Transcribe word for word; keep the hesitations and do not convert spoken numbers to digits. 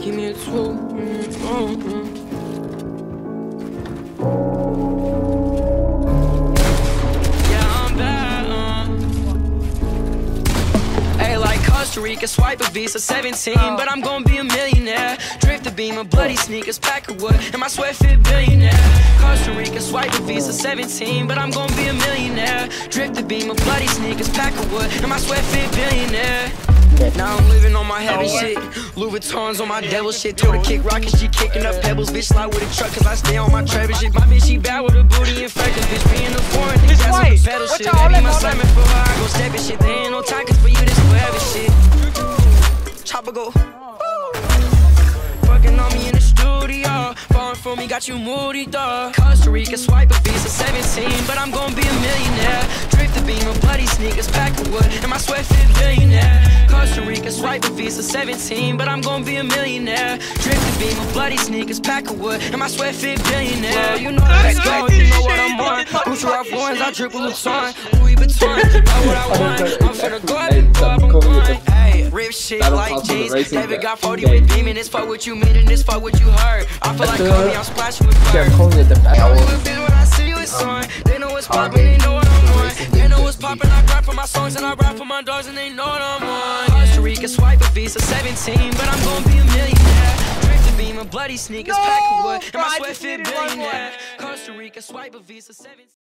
Give me a two. Mm-hmm. Costa Rica, swipe a Visa seventeen, but I'm gonna be a millionaire. Drift a beam of bloody sneakers, pack of wood, and my sweat fit billionaire. Costa Rica, swipe a Visa seventeen, but I'm gonna be a millionaire. Drift a beam of bloody sneakers, pack of wood, and my sweat fit billionaire. Now I'm living on my heavy shit, Louis Vuittons on my devil shit. Told her kick rocket, she kicking up pebbles. Bitch slide with a truck, cause I stay on my Trevor shit. My bitch, she bad with a booty infected. Bitch being a foreign, bitch, that's with the pedal shit. Baby, my slamming for her, I go stepping shit. There ain't no time, cause for you, this forever shit. Chopper go fucking on me in the studio, falling for me, got you moody, dog. Costa Rica, swipe a Visa seventeen, but I'm gonna be a millionaire. Drift a beam of bloody sneakers, pack of wood, and my sweat fit billionaire. Costa Rica, swipe a Visa seventeen, but I'm gonna be a millionaire. Drift a beam of bloody sneakers, pack of wood, and my sweat fit billionaire. You know let's go, you know what I'm on. Gucci Ralph Lauren's, I drip with Vuitton, Louis Vuitton, got what I want. I'm finna go up and go up, I'm going. Ayy, rip shit like jeans. David got forty with beaming. This fuck what you mean and this fuck what you heard. I feel like Kobe, I'm splashing with fire. Yo, you a bitch when I see you, it's on. They know what's poppin', they know what I'm on. They know what's poppin', I rap for my songs and I rap for my dogs and they know what I'm on. Costa Rica, swipe a Visa seventeen, but I'm gonna be a millionaire. Drift a beam of bloody sneakers, pack of wood, and my sweat fit billionaire. Costa Rica, swipe a Visa seventeen.